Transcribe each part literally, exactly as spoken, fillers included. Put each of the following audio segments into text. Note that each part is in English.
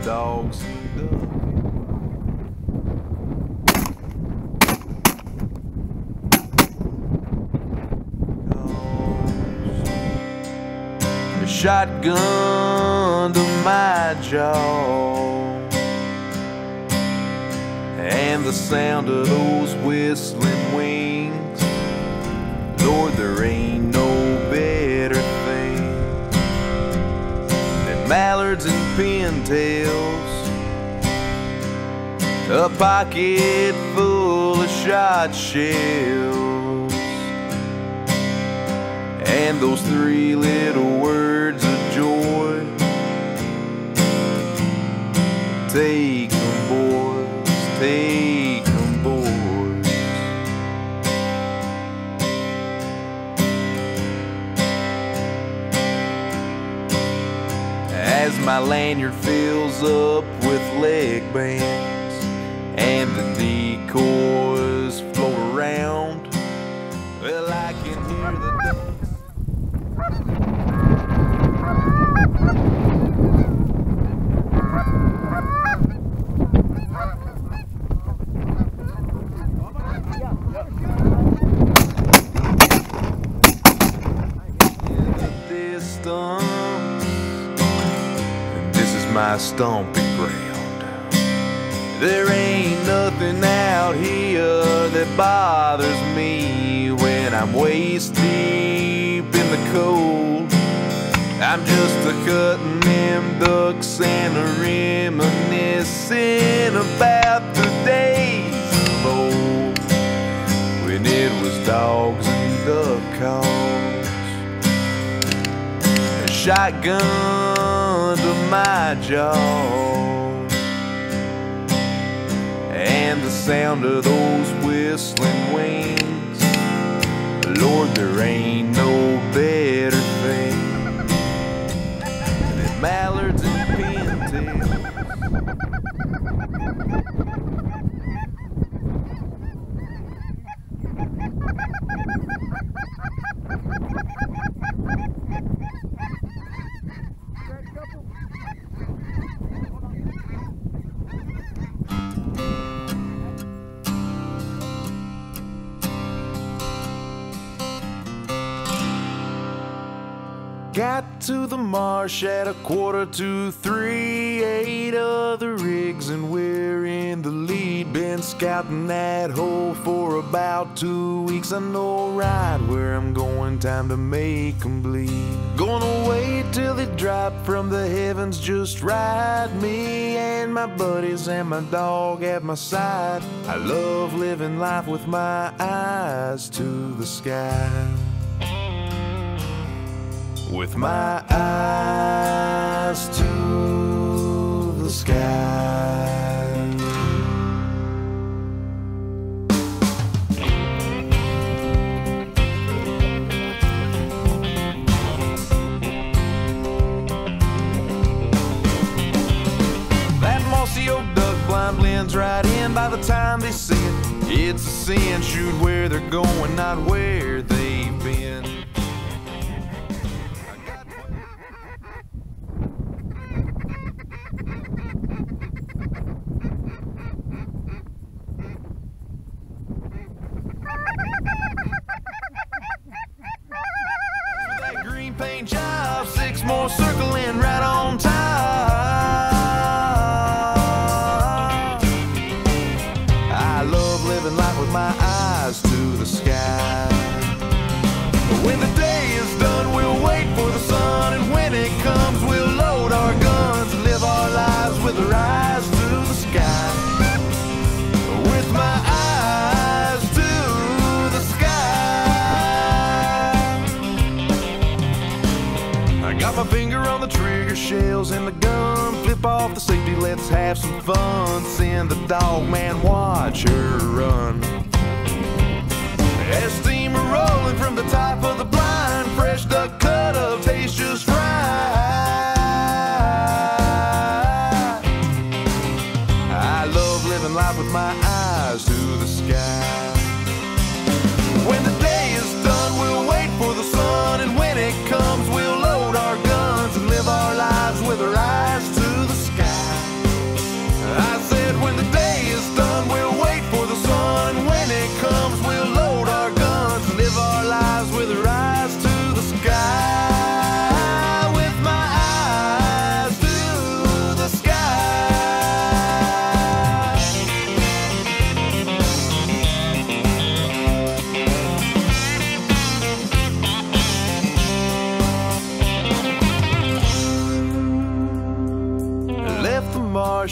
dogs and ducks. A shotgun to my jaw, and the sound of those whistling wings. Lord, there ain't no better thing than mallards and pintails, a pocket full of shot shells, and those three little words of joy. Take 'em, boys, take 'em, boys. As my lanyard fills up with leg bands and the decoys float around, well, I can hear the ducks. In the distance, and this is my stomping ground. There ain't nothing out here that bothers me when I'm waist deep in the cold. I'm just a cutting them ducks and a reminiscing about the days of old, when it was dogs and duck calls. A shotgun to my jaw, and the sound of those whistling wings. Lord, there ain't no better thing than mallards and pintails. Got to the marsh at a quarter to three, eight other rigs and we're in the lead. Been scouting that hole for about two weeks. I know right where I'm going, time to make 'em bleed. Gonna wait till they drop from the heavens just right. Me and my buddies and my dog at my side. I love living life with my eyes to the sky, with my eyes to the sky. That mossy old duck blind blends right in by the time they see it. It's a sin, shoot where they're going, not where they've been. Paint job, six more circling right on top. I love living life with my eyes to the sky. When the day is done, we'll wait for the sun, and when it comes, we'll load our guns and live our lives with our eyes to the sky. With my eyes to the sky. I got my finger on the trigger, shells in the gun. Flip off the safety, let's have some fun. Send the dog man, watch her run. As steam rolling from the top of the blind, fresh duck cut up, tastes just right. I love living life with my eyes to the sky. When the day is done, we'll wait for the sun, and when it comes, we'll load our guns and live our lives with our eyes to the sky.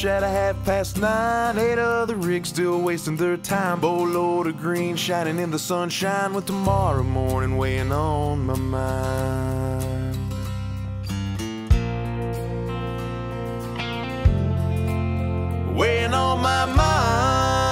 marsh at a half past nine. Eight other rigs still wasting their time. Boatload of green shining in the sunshine, with tomorrow morning weighing on my mind. Weighing on my mind.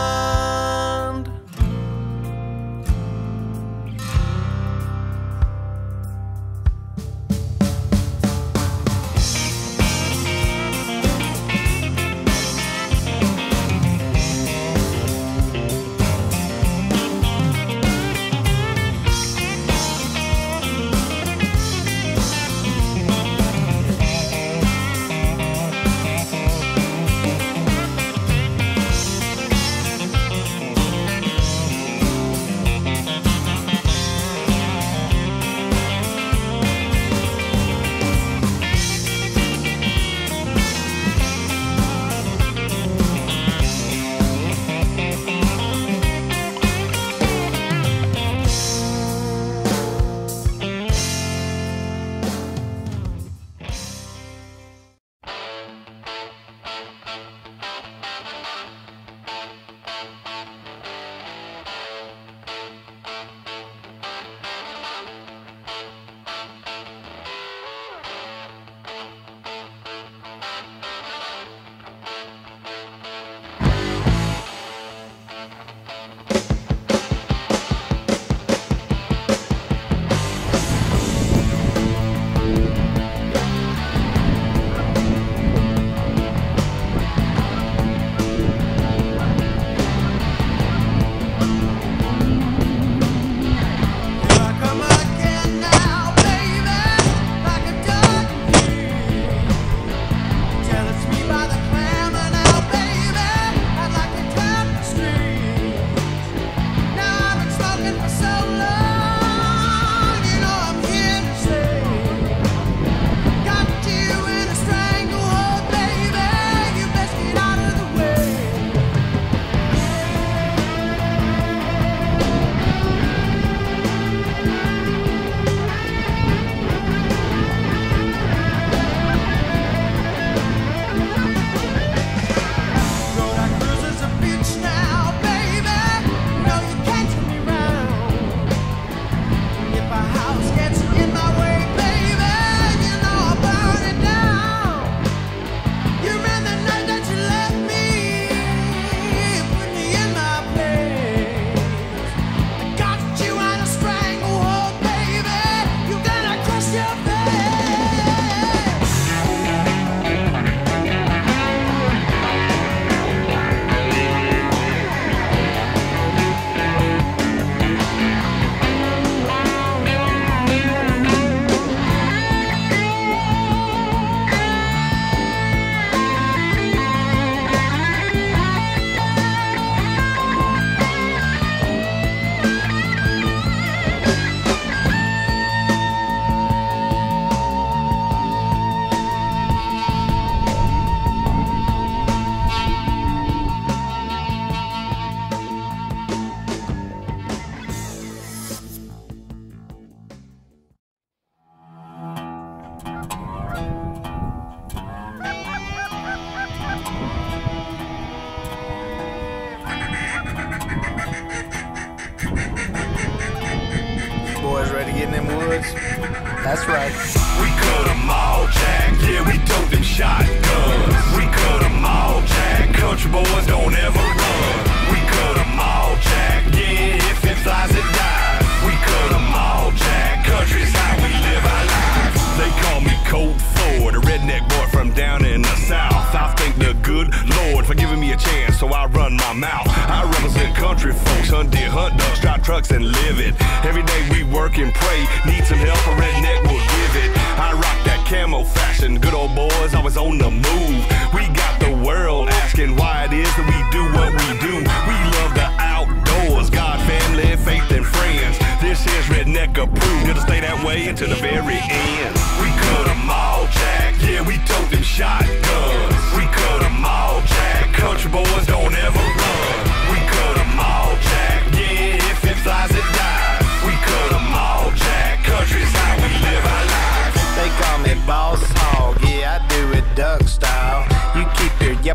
That's right. We cut them all, Jack. Yeah, we tote them shotguns. We cut them all, Jack. Country boys don't ever run. We cut them all, Jack. Yeah, if it flies, it dies. We cut them all, Jack. Country's how we live our lives. They call me Colt Ford, a redneck boy from down in the south. I thank the good Lord for giving me a chance, so I run my mouth. I represent country folks, hunt deer, hunt ducks, drive trucks, and live it. Every day we work and pray. Need some help, a redneck will give it. I rock that camo fashion. Good old boys always on the move. We got the world asking why it is that we do what we do. We love the outdoors, God, family, faith, and friends. This is redneck approved. It'll stay that way until the very end. We cut them all, Jack. Yeah, we tote them shotguns. We cut them all, Jack. Country boys don't ever run. We cut them all, Jack. Yeah, if it flies, it dies. We cut them all, Jack. Country's how we live our lives. They call me Boss Hog, yeah, I do it duck style. You keep your yep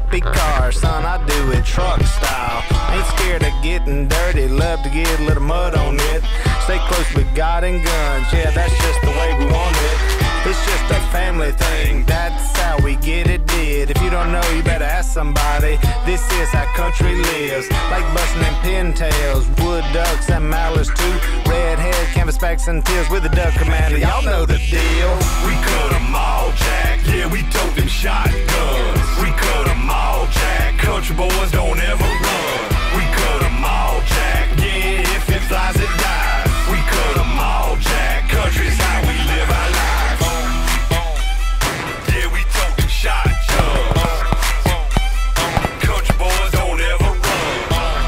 sloppy car, son, I do it truck style. Ain't scared of getting dirty, love to get a little mud on it. Stay close with God and guns, yeah, that's just the way we want it. It's just a family thing, that's how we get it did. If you don't know, you better ask somebody. This is how country lives, like busting in pintails, wood ducks and mallards too. Redhead, canvasbacks and teals with the duck commander, y'all know the deal. We cut 'em all, Jack, yeah, we tote them shotguns. We cut 'em all, Jack, country boys don't ever run. We cut 'em all, Jack, yeah, if it flies it dies. We cut 'em all, Jack, country's how we live our lives. Yeah, we tote them shotguns. Country boys don't ever run.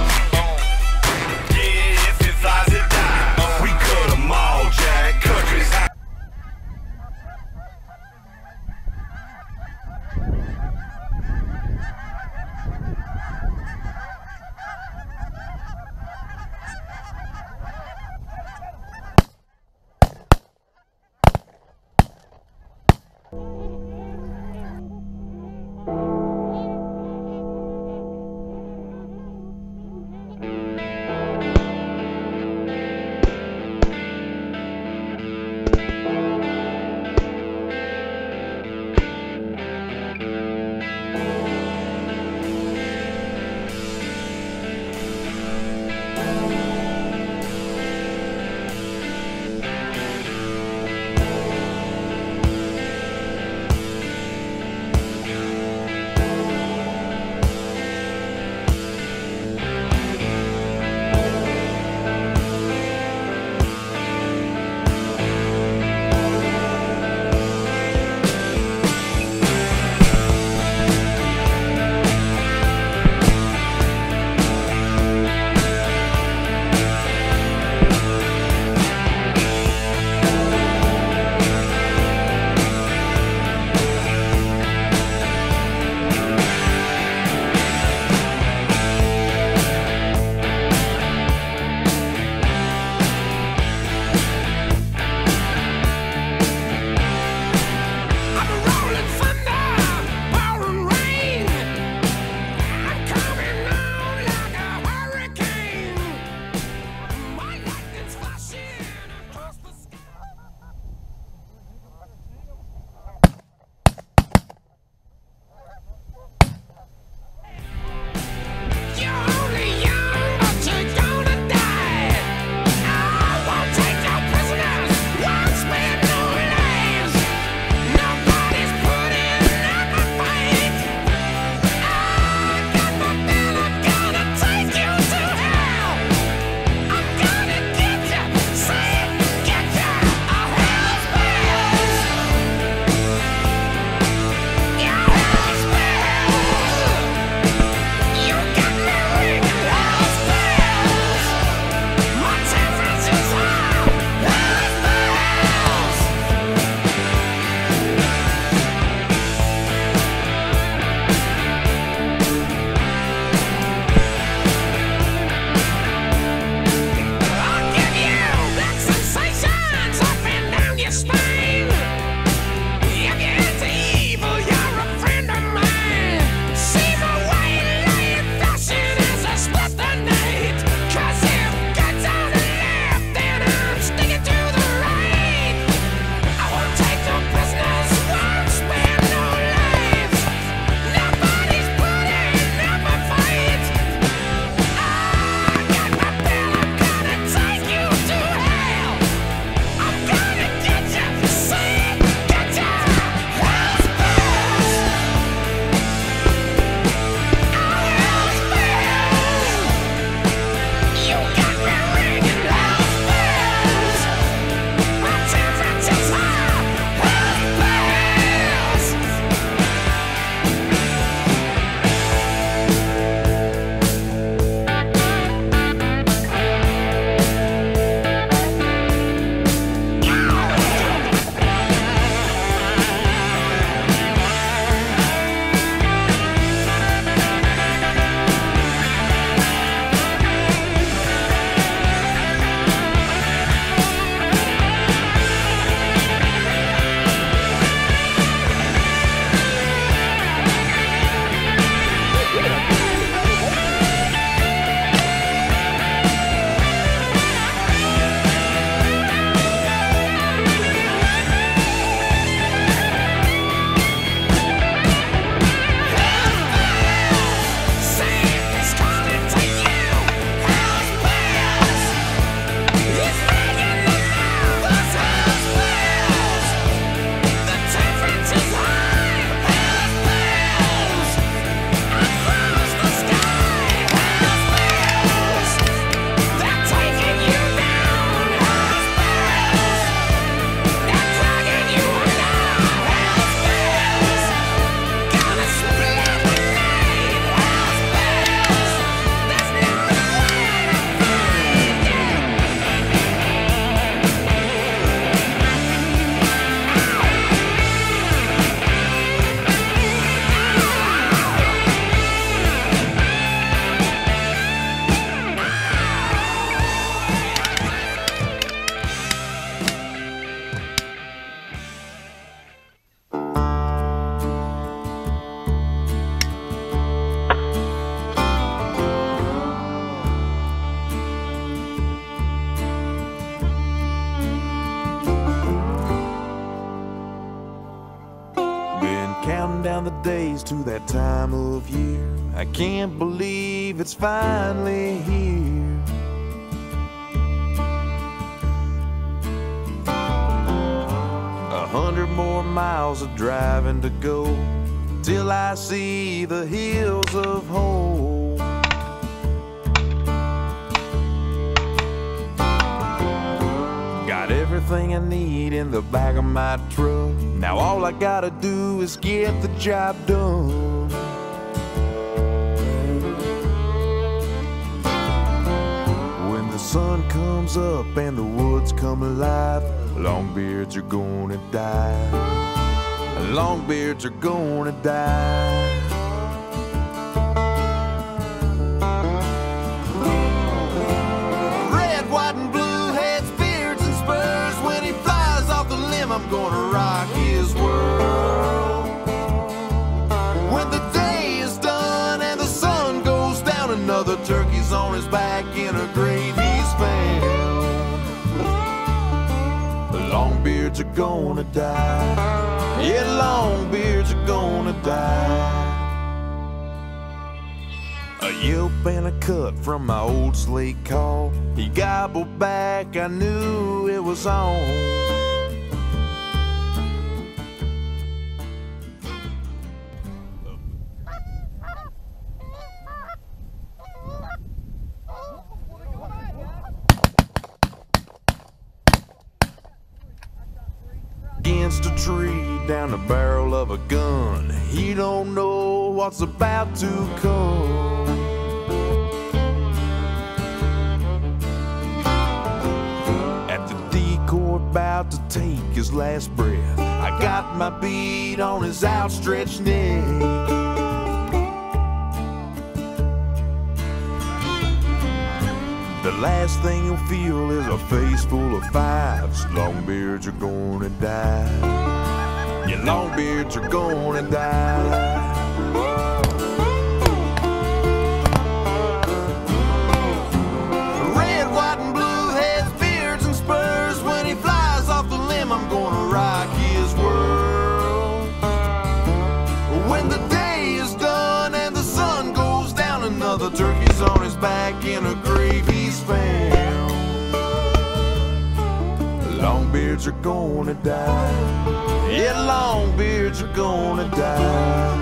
Yeah, if it flies it dies. We cut 'em all, Jack, country's how. to that time of year. I can't believe it's finally here. A hundred more miles of driving to go till I see the hills of home. Got everything I need in the back of my truck. Now all I gotta do is get the job done. When the sun comes up and the woods come alive, longbeards are gonna die. Longbeards are gonna die. Red, white, and blue heads, beards, and spurs. When he flies off the limb, I'm gonna rock his world. When the day is done and the sun goes down, another turkey's on his back in a grave he's found. Longbeards are gonna die. Yeah, longbeards are gonna die. A yelp and a cut from my old slate call. He gobbled back, I knew it was on. Against a tree, down the barrel of a gun. He don't know what's about to come. At the decoy, about to take his last breath, I got my bead on his outstretched neck. The last thing you'll feel is a face full of fives. Longbeards are gonna die. Yeah, longbeards are gonna die. Red, white, and blue heads, beards, and spurs. When he flies off the limb, I'm gonna rock his world. When the day is done and the sun goes down, another turkey's on his back in a grave he's found. Longbeards are gonna die. Yeah, longbeards are gonna die.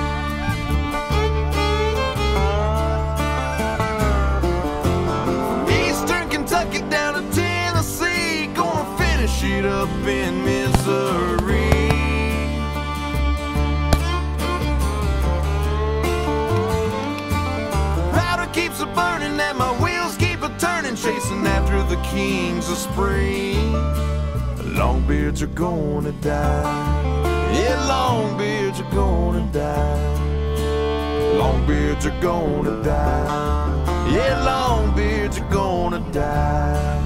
Eastern Kentucky down to Tennessee, gonna finish it up in Missouri. Keeps a burning and my wheels keep a turning, chasing after the kings of spring. Longbeards are gonna die. Yeah, longbeards are gonna die. Longbeards are gonna die. Yeah, longbeards are gonna die.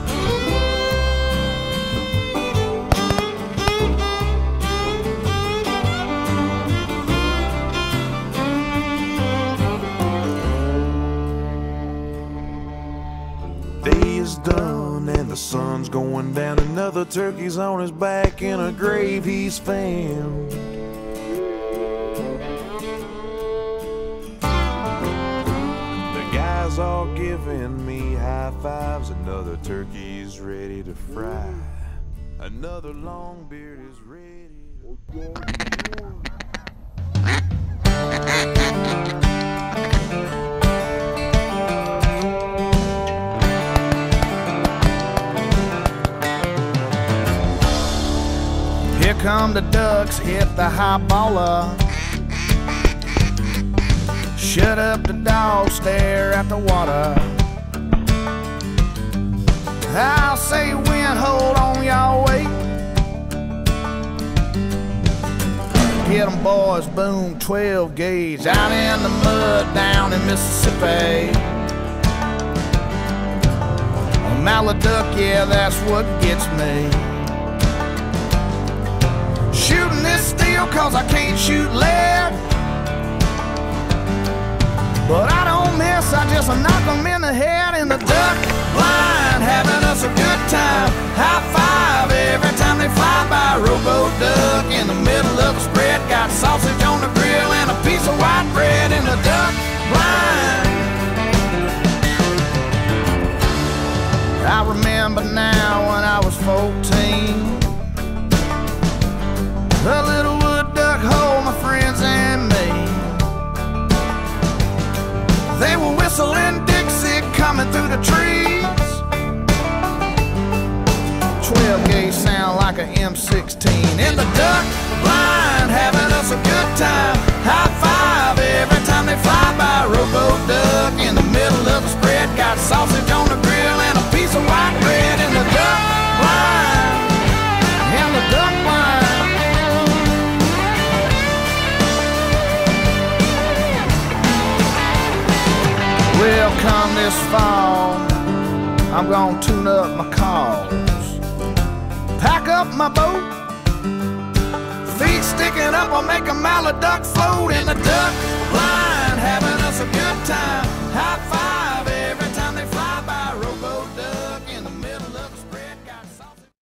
Day is done and the sun's going down. Another turkey's on his back in a grave he's found. The guys all giving me high fives. Another turkey's ready to fry. Another longbeard is ready to Here come the ducks, hit the high baller. Shut up the dog, stare at the water. I'll say wind, hold on, y'all wait. Get 'em boys, boom, twelve gauge. Out in the mud down in Mississippi. A mallard duck, yeah, that's what gets me. Shooting this steel cause I can't shoot lead. But I don't miss, I just knock them in the head. In the duck blind, having us a good time. High five every time they fly by. Rowboat duck in the middle of the spread. Got sausage on the grill and twelve gauge sound like a M sixteen. In the duck blind, having us a good time. High five every time they fly by. Rowboat duck in the middle of the spread. Got sausage on the grill and a piece of white bread. In the duck blind, in the duck blind. Well, come this fall, I'm gonna tune up my calls, pack up my boat, feet sticking up, I'll make a mallard duck float in the duck